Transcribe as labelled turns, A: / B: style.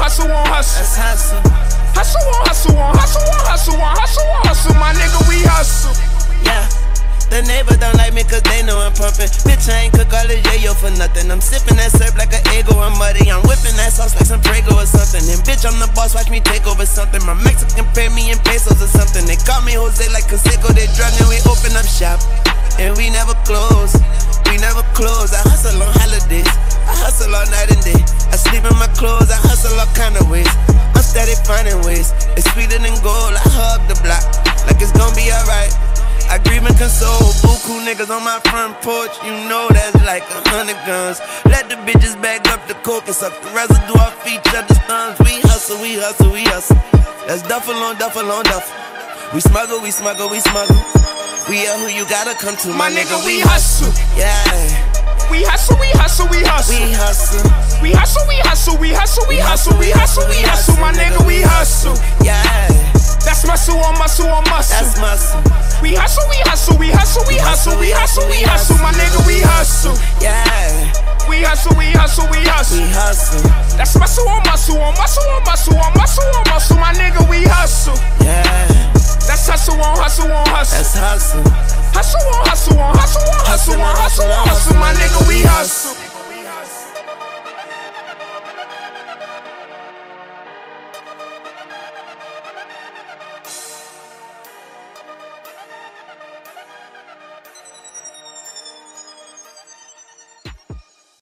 A: hustle on hustle.
B: That's hustle.
A: Hustle on hustle on hustle on hustle on hustle on hustle. My nigga, we hustle.
B: Yeah. The neighbor don't like me cause they know I'm pumping. Bitch, I ain't cook all this yayo for nothing. I'm sipping that syrup like an Eggo, I'm muddy. I'm whipping that sauce like some Prego or something. And bitch, I'm the boss, watch me take over something. My Mexican pay me in pesos or something. They call me Jose like Canseco, they drug and we open up shop. And we never close, we never close. I hustle on holidays, I hustle all night and day. I sleep in my clothes, I hustle all kind of ways. I'm steady finding ways, it's sweeter than gold. I hug the block, like it's gonna be alright. I grieve and console, buku niggas on my front porch. You know that's like 100 guns. Let the bitches bag up the coke and suck the residue off each other's thumbs. We hustle, we hustle, we hustle. That's duffel on duffel on duffel. We smuggle, we smuggle, we smuggle. We are who you gotta come to,
A: My nigga, we hustle.
B: Yeah.
A: We hustle, we hustle, we hustle.
B: We hustle.
A: We hustle, we hustle, we hustle, we hustle, we hustle, we hustle. My nigga, we hustle.
B: Yeah.
A: That's muscle on muscle on muscle.
B: That's muscle.
A: We hustle, we hustle, we hustle, we hustle, we hustle, we hustle. My nigga, we hustle.
B: Yeah.
A: We hustle, we hustle, we hustle.
B: We hustle.
A: That's muscle on muscle on muscle on muscle on muscle on muscle. My nigga, we hustle.
B: Yeah.
A: That's hustle on hustle on hustle.
B: That's hustle.
A: Hustle on hustle on hustle on hustle on hustle on hustle. My nigga, we hustle.